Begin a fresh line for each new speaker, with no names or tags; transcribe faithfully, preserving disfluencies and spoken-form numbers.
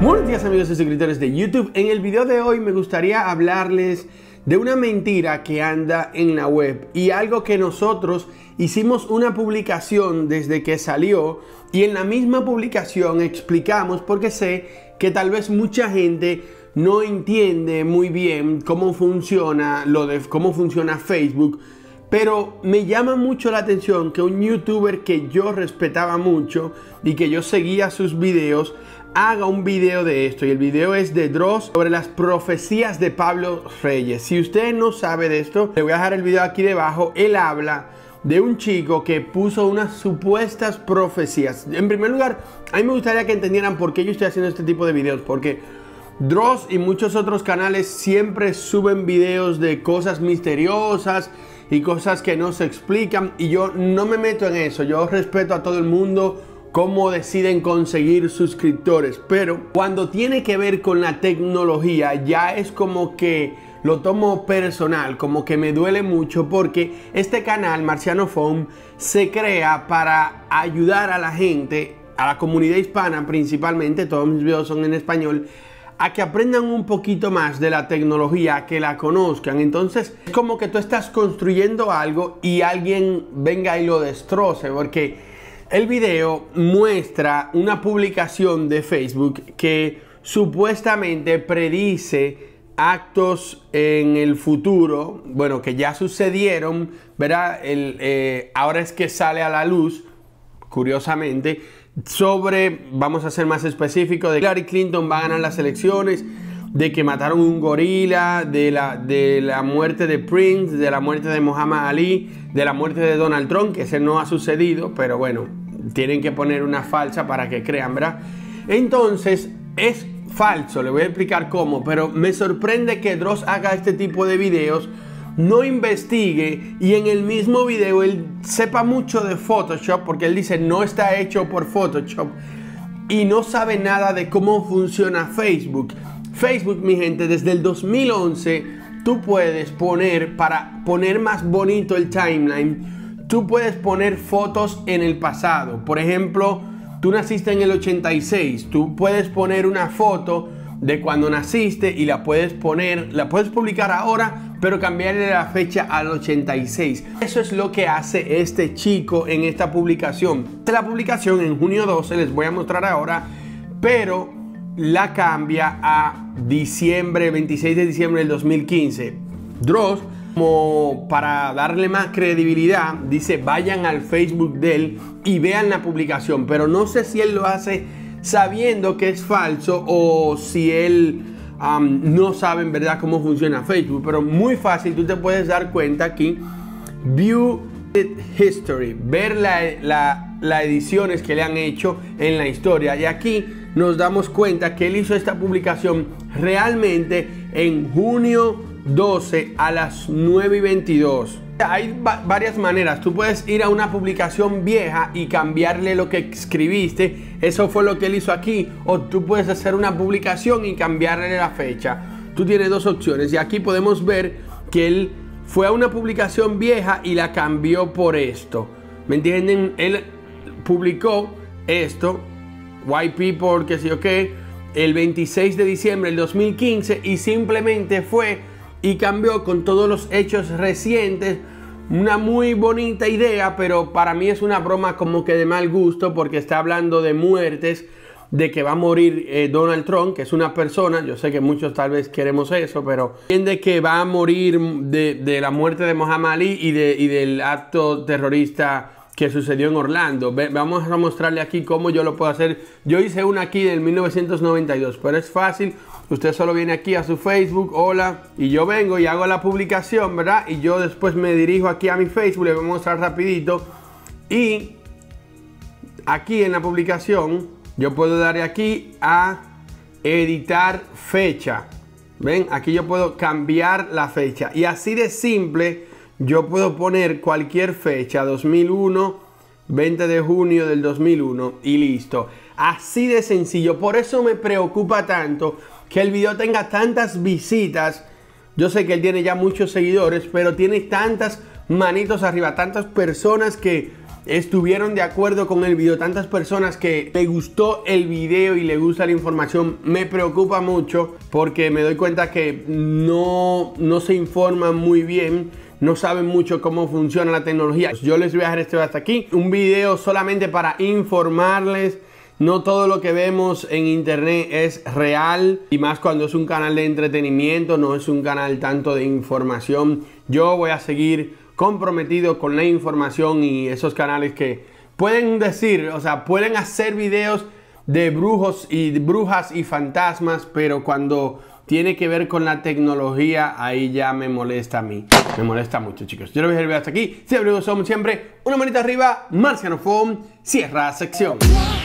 Buenos días amigos y suscriptores de YouTube. En el video de hoy me gustaría hablarles de una mentira que anda en la web y algo que nosotros hicimos una publicación desde que salió, y en la misma publicación explicamos, porque sé que tal vez mucha gente no entiende muy bien cómo funciona lo de cómo funciona Facebook, pero me llama mucho la atención que un youtuber que yo respetaba mucho y que yo seguía sus videos haga un video de esto, y el video es de Dross sobre las profecías de Pablo Reyes. Si usted no sabe de esto, le voy a dejar el video aquí debajo. Él habla de un chico que puso unas supuestas profecías. En primer lugar, a mí me gustaría que entendieran por qué yo estoy haciendo este tipo de videos, porque Dross y muchos otros canales siempre suben videos de cosas misteriosas y cosas que no se explican, y yo no me meto en eso. Yo respeto a todo el mundo cómo deciden conseguir suscriptores, pero cuando tiene que ver con la tecnología ya es como que lo tomo personal, como que me duele mucho, porque este canal Marciano Phone se crea para ayudar a la gente, a la comunidad hispana principalmente, todos mis videos son en español, a que aprendan un poquito más de la tecnología, que la conozcan. Entonces es como que tú estás construyendo algo y alguien venga y lo destroce, porque el video muestra una publicación de Facebook que supuestamente predice actos en el futuro, bueno, que ya sucedieron, ¿verdad? El, eh, ahora es que sale a la luz, curiosamente, sobre, vamos a ser más específicos, de que Hillary Clinton va a ganar las elecciones, de que mataron un gorila, de la, de la muerte de Prince, de la muerte de Muhammad Ali, de la muerte de Donald Trump, que ese no ha sucedido, pero bueno, tienen que poner una falsa para que crean, ¿verdad? Entonces, es falso, le voy a explicar cómo, pero me sorprende que Dross haga este tipo de videos, no investigue, y en el mismo video él sepa mucho de Photoshop, porque él dice no está hecho por Photoshop, y no sabe nada de cómo funciona Facebook. Facebook, mi gente, desde el dos mil once tú puedes poner, para poner más bonito el timeline, tú puedes poner fotos en el pasado. Por ejemplo, tú naciste en el ochenta y seis, tú puedes poner una foto de cuando naciste y la puedes poner, la puedes publicar ahora, pero cambiarle la fecha al ochenta y seis. Eso es lo que hace este chico en esta publicación. La publicación en junio doce, les voy a mostrar ahora, pero la cambia a diciembre, veintiséis de diciembre del dos mil quince. Dross, como para darle más credibilidad, dice vayan al Facebook de él y vean la publicación, pero no sé si él lo hace sabiendo que es falso o si él um, no sabe en verdad cómo funciona Facebook. Pero muy fácil, tú te puedes dar cuenta aquí, View History, ver las la, la ediciones que le han hecho en la historia, y aquí nos damos cuenta que él hizo esta publicación realmente en junio doce a las nueve y veintidós. Hay varias maneras. Tú puedes ir a una publicación vieja y cambiarle lo que escribiste. Eso fue lo que él hizo aquí. O tú puedes hacer una publicación y cambiarle la fecha. Tú tienes dos opciones, y aquí podemos ver que él fue a una publicación vieja y la cambió por esto. ¿Me entienden? Él publicó esto, White People, que sé yo qué, el veintiséis de diciembre del dos mil quince, y simplemente fue y cambió con todos los hechos recientes. Una muy bonita idea, pero para mí es una broma como que de mal gusto, porque está hablando de muertes, de que va a morir eh, Donald Trump, que es una persona. Yo sé que muchos tal vez queremos eso, pero de que va a morir de, de la muerte de Muhammad Ali y, de, y del acto terrorista que sucedió en Orlando. Vamos a mostrarle aquí cómo yo lo puedo hacer. Yo hice una aquí del mil novecientos noventa y dos, pero es fácil. Usted solo viene aquí a su Facebook, hola, y yo vengo y hago la publicación, ¿verdad? Y yo después me dirijo aquí a mi Facebook, le voy a mostrar rapidito. Y aquí en la publicación yo puedo darle aquí a editar fecha. ¿Ven? Aquí yo puedo cambiar la fecha, y así de simple yo puedo poner cualquier fecha, dos mil uno, veinte de junio del dos mil uno, y listo. Así de sencillo. Por eso me preocupa tanto que el video tenga tantas visitas. Yo sé que él tiene ya muchos seguidores, pero tiene tantas manitos arriba, tantas personas que estuvieron de acuerdo con el video, tantas personas que le gustó el video y le gusta la información. Me preocupa mucho porque me doy cuenta que no, no se informan muy bien, no saben mucho cómo funciona la tecnología. Yo les voy a dejar este hasta aquí, un video solamente para informarles. No todo lo que vemos en internet es real, y más cuando es un canal de entretenimiento, no es un canal tanto de información. Yo voy a seguir comprometido con la información y esos canales que pueden decir, o sea, pueden hacer videos de brujos y brujas y fantasmas, pero cuando tiene que ver con la tecnología, ahí ya me molesta a mí. Me molesta mucho, chicos. Yo lo voy a dejar hasta aquí. Si les gustó, como siempre, una manita arriba. Marciano Phone cierra sección.